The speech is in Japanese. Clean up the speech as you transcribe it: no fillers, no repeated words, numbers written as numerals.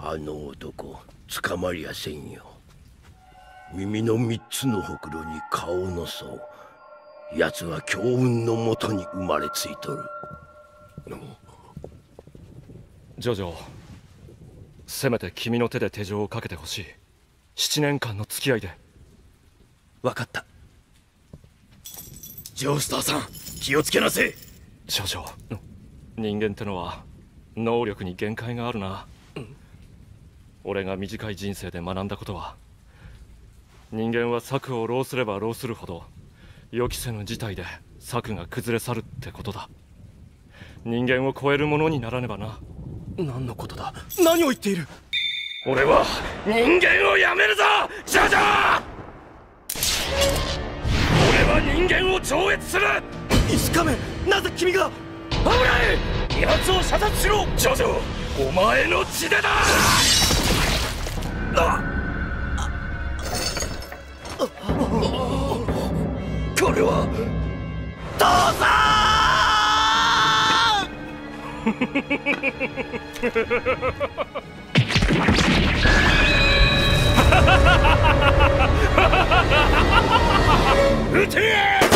あの男捕まりやせんよ。耳の3つのほくろに顔の層。奴は強運のもとに生まれついとる。 ジョジョ、せめて君の手で手錠をかけてほしい。7年間の付き合いで。 分かった。ジョースターさん、気をつけなせい。 ジョジョ、人間ってのは能力に限界があるな。俺が短い人生で学んだことは、人間は策を浪すれば浪するほど予期せぬ事態で策が崩れ去るってことだ。人間を超えるものにならねばな。 何のことだ。何を言っている。 俺は人間をやめるぞ、ジョジョ。俺は人間を超越する。 石仮面、なぜ君が。 危ない、二発を射殺しろ。ジョジョ、お前の血でだ。 これは父さん撃て！